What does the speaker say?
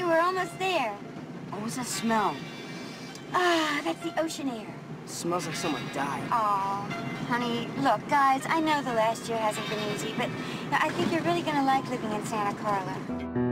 honey, we're almost there. What was that smell? Ah, that's the ocean air. Smells like someone died. Oh, honey, look, guys, I know the last year hasn't been easy, but I think you're really gonna like living in Santa Carla.